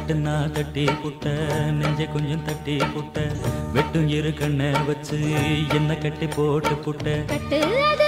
தட்டுனா தட்டி புட்ட நெஞ்ச கொஞ்சம் தட்டி புட்ட வெட்டும் இரு கண்ணை வச்சு என்ன கட்டி போட்டு புட்ட கட்டு அது